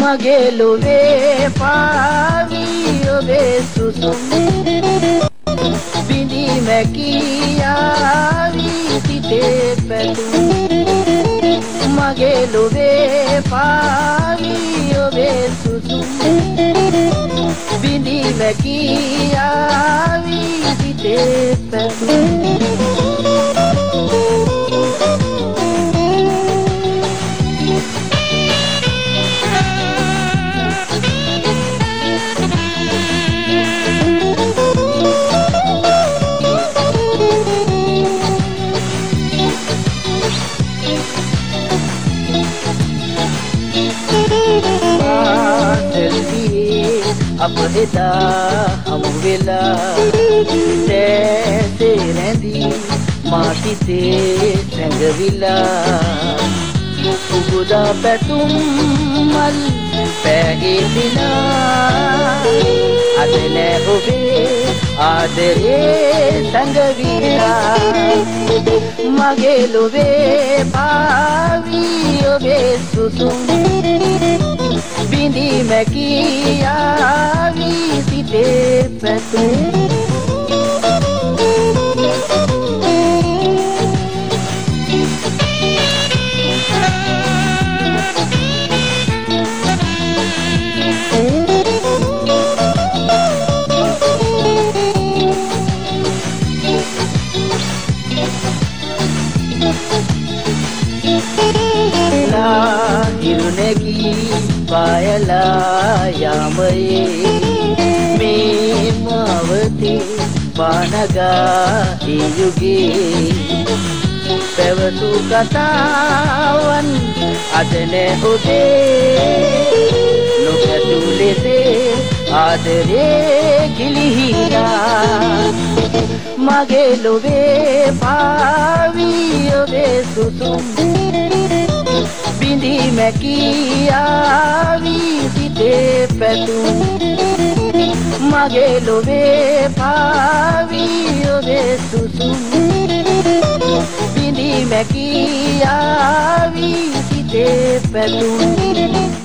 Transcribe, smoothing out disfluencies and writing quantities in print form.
මගේ ලොවේ පාවී ඔබේ සුසුම් බිඳි මැකියාවී සිතේ පැතුම් මගේ ලොවේ පාවී ඔබේ සුසුම් බිඳි මැකියාවී සිතේ පැතුම් අප එදා හමු වෙලා තෑසේ රැඳී මා සිතේ සැඟවිලා උගුදා පැතුම් මල් පැහිලා අද නෑ ඔබේ ආදරේ සැඟවිලා මගේ ලොවේ පාවී ඔබේ සුසුම් බිඳි මැකියාවී සිතේ පැතුම් හිරුනැගී පායලා යාමයේ මේ මාවතේ පානගා ඒ යුගයේ පැවතු කතාවන් අද නෑ ඔබේ නොපැතු ලෙසේ ආදරේ ගිලිහිලා මගේ ලොවේ පාවී ඔබේ සුසුම් බිඳි මැකියාවී සිතේ පැතුම් මගේ ලොවේ පාවී ඔබේ සුසුම් බිඳි මැකියාවී සිතේ පැතුම්